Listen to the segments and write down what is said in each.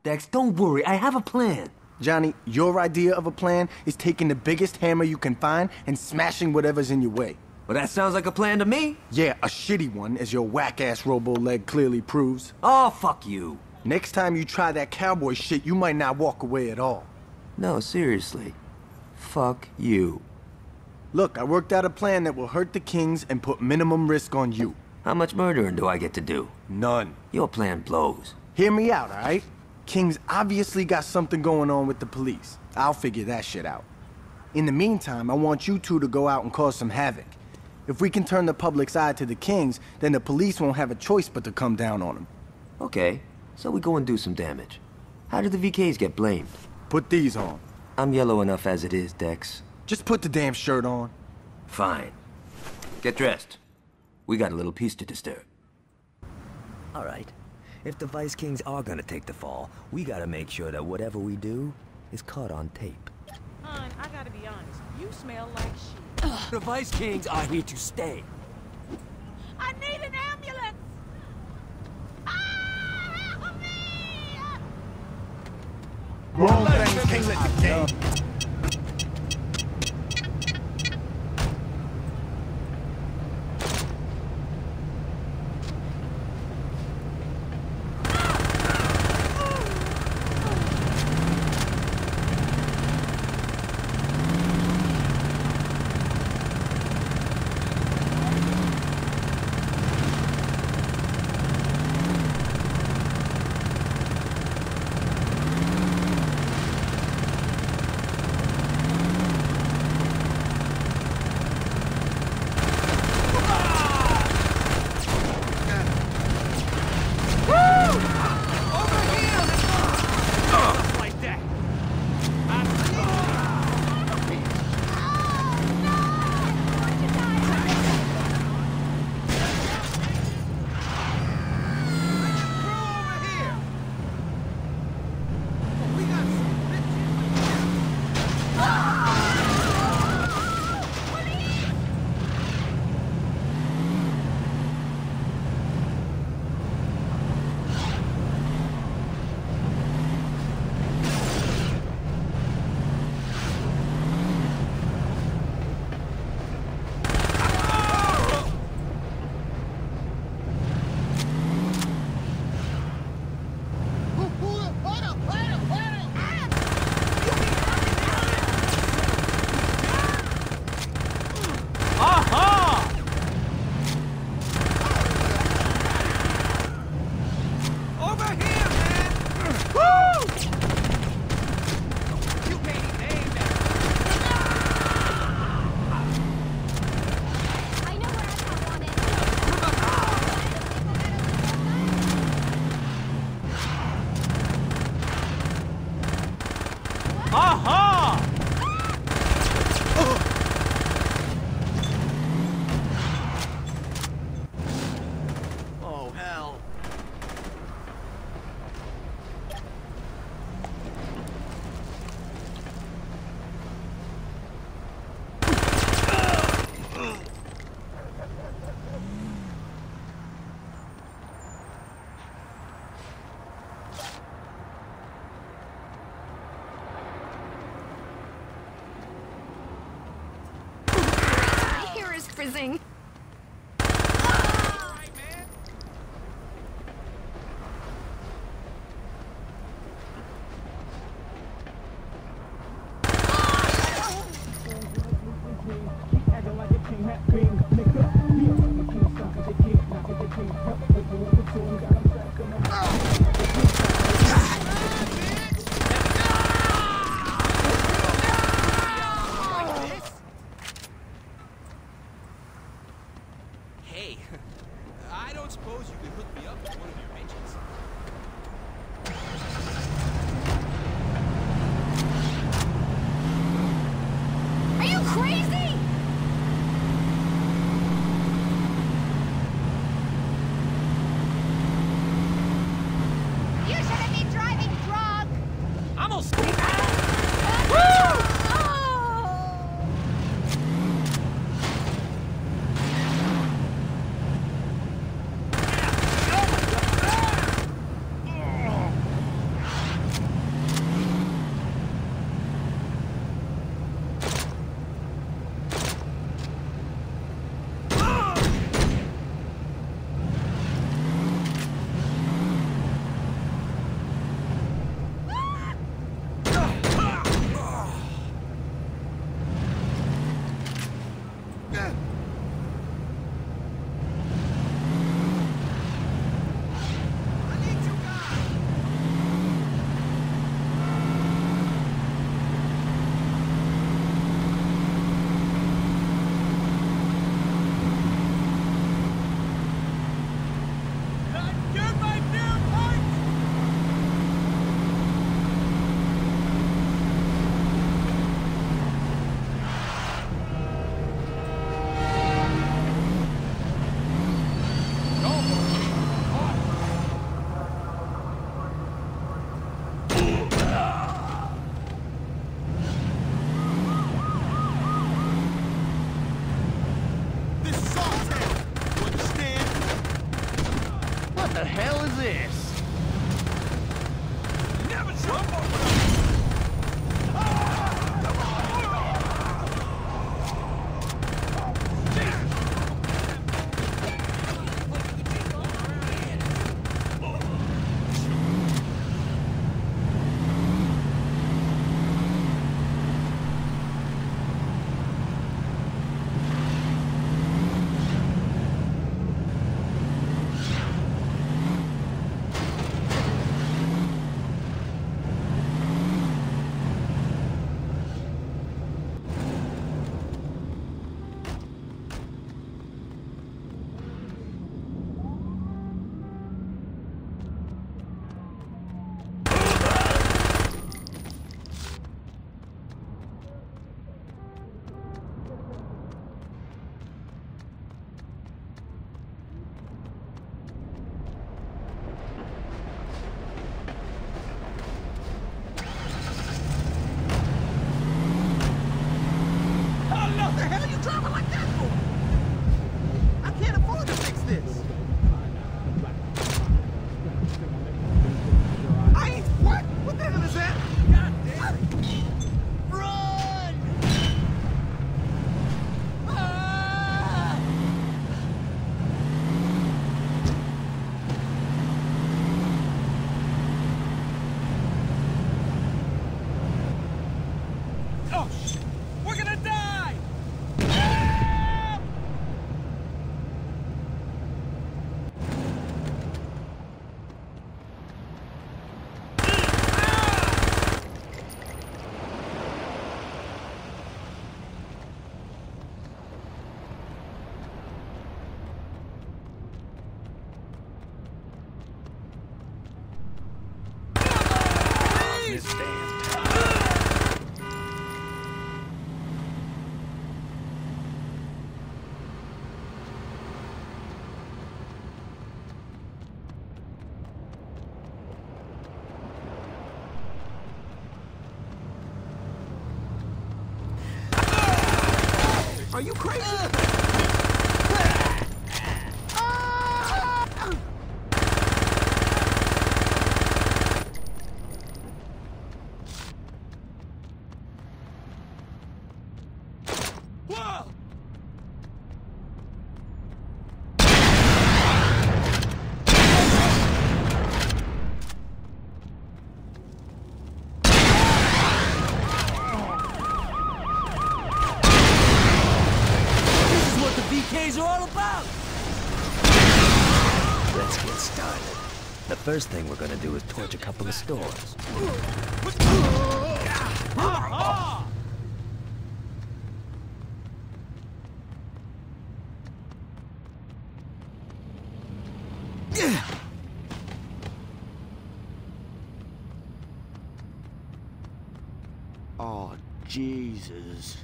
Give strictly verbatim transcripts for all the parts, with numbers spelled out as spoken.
Dex, don't worry. I have a plan. Johnny, your idea of a plan is taking the biggest hammer you can find and smashing whatever's in your way. Well, that sounds like a plan to me. Yeah, a shitty one, as your whack-ass robo-leg clearly proves. Oh, fuck you. Next time you try that cowboy shit, you might not walk away at all. No, seriously. Fuck you. Look, I worked out a plan that will hurt the Kings and put minimum risk on you. How much murdering do I get to do? None. Your plan blows. Hear me out, all right? King's obviously got something going on with the police. I'll figure that shit out. In the meantime, I want you two to go out and cause some havoc. If we can turn the public's eye to the Kings, then the police won't have a choice but to come down on them. Okay, so we go and do some damage. How did the V Ks get blamed? Put these on. I'm yellow enough as it is, Dex. Just put the damn shirt on. Fine. Get dressed. We got a little piece to disturb. All right. If the Vice Kings are gonna take the fall, we gotta make sure that whatever we do is caught on tape. Hon, I gotta be honest. You smell like shit. Ugh. The Vice Kings are here to stay. I need an ambulance! Ah, help me! Wrong things can't let the game. Frizzing. Hey, I don't suppose you could hook me up with one of your bitches. Are you crazy? You shouldn't be driving drunk. I'm gonna speak. This is our town. You understand? What the hell is this? Never jump over Are you crazy? Whoa! V Ks are all about! Let's get started. The first thing we're gonna do is torch a couple of stores. Oh, Jesus.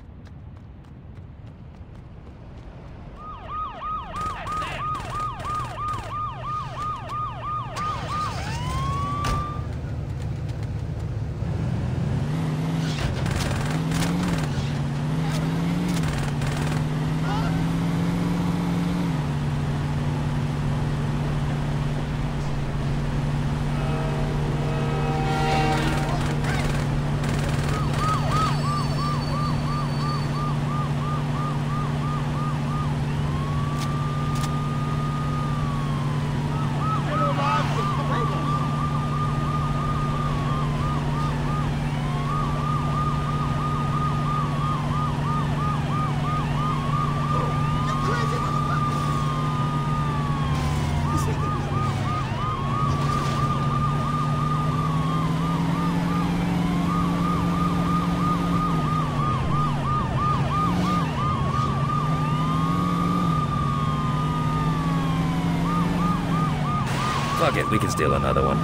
Fuck it, we can steal another one.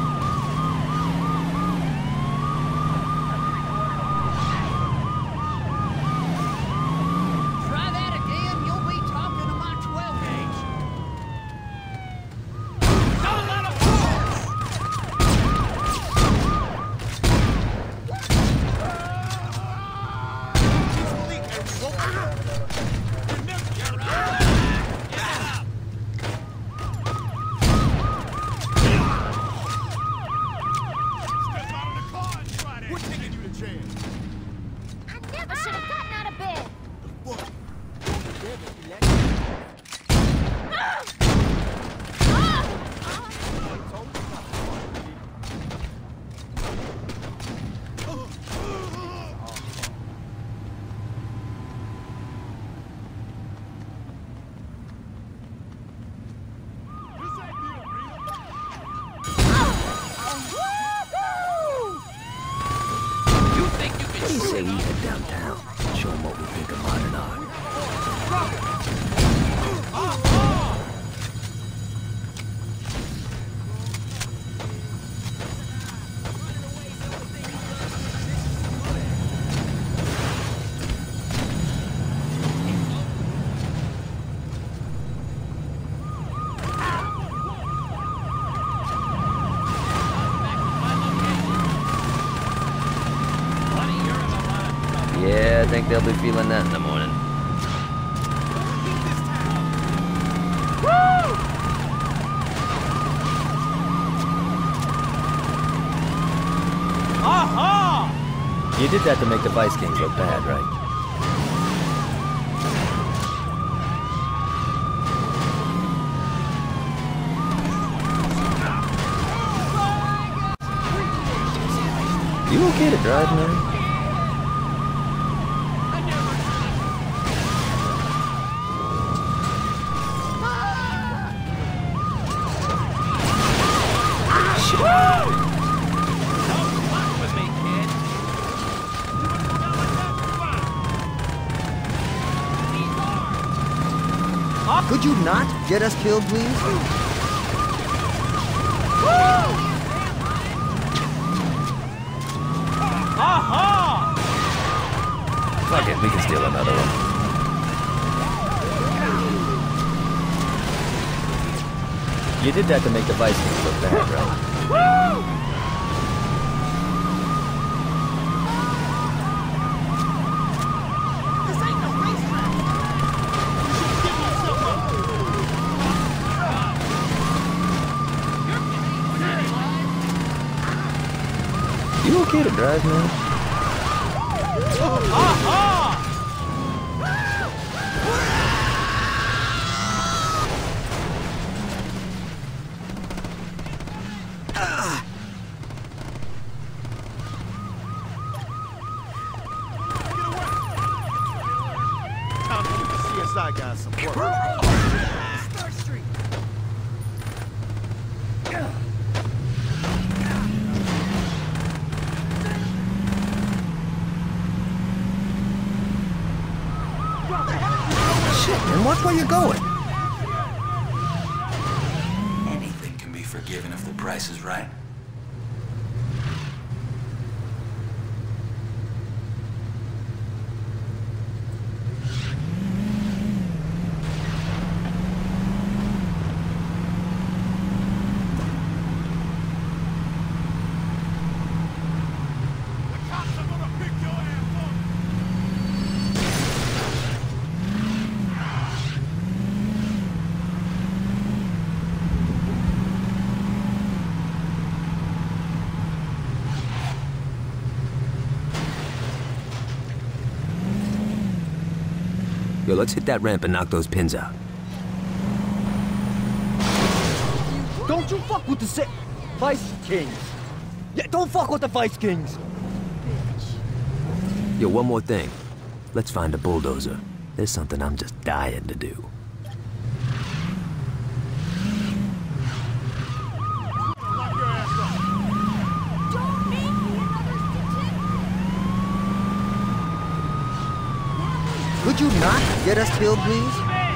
Try that again, you'll be talking to my twelve gauge. Don't let him What do you say we head downtown? Show them what we think of modern art. Yeah, I think they'll be feeling that in the morning. Aha! You did that to make the Vice Kings look bad, right? You okay to drive, man? Could you not get us killed, please? Aha! Fuck it, we can steal another one. You did that to make the Vice Kings look bad, right? You okay to drive, man? Aha! Time for the C S I guys some work. Star Street. Shit, man, watch where you're going. Anything can be forgiven if the price is right. Cops are gonna pick your ass up. Yo, let's hit that ramp and knock those pins out. Don't you fuck with the si- Vice Kings. Yeah, don't fuck with the Vice Kings. Yo, one more thing. Let's find a bulldozer. There's something I'm just dying to do. Lock your ass up. Don't make me another stitch. Could you not get us killed, please?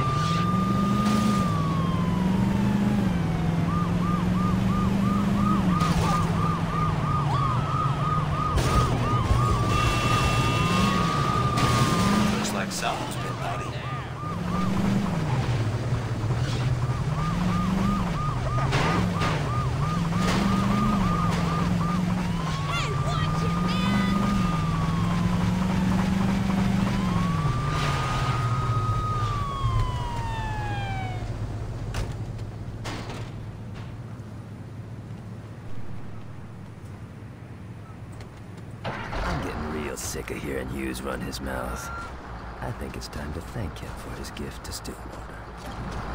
Looks like someone's been naughty. Hey, watch it, man! I'm getting real sick of hearing Hughes run his mouth. I think it's time to thank him for his gift to Stillwater.